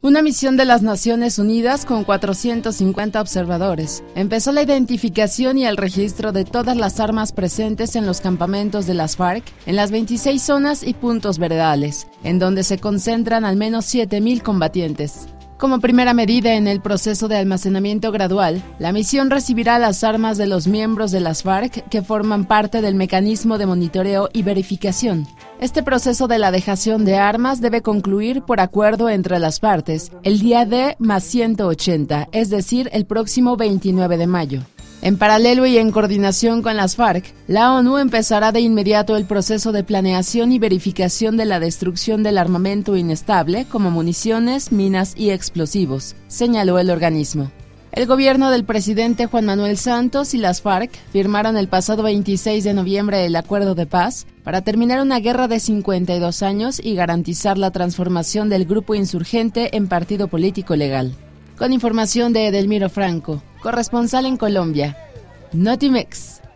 Una misión de las Naciones Unidas con 450 observadores empezó la identificación y el registro de todas las armas presentes en los campamentos de las FARC en las 26 zonas y puntos veredales, en donde se concentran al menos 7.000 combatientes. Como primera medida en el proceso de almacenamiento gradual, la misión recibirá las armas de los miembros de las FARC que forman parte del mecanismo de monitoreo y verificación. Este proceso de la dejación de armas debe concluir por acuerdo entre las partes el día D+180, es decir, el próximo 29 de mayo. En paralelo y en coordinación con las FARC, la ONU empezará de inmediato el proceso de planeación y verificación de la destrucción del armamento inestable, como municiones, minas y explosivos, señaló el organismo. El gobierno del presidente Juan Manuel Santos y las FARC firmaron el pasado 26 de noviembre el acuerdo de paz para terminar una guerra de 52 años y garantizar la transformación del grupo insurgente en partido político legal. Con información de Edelmiro Franco, corresponsal en Colombia, Notimex.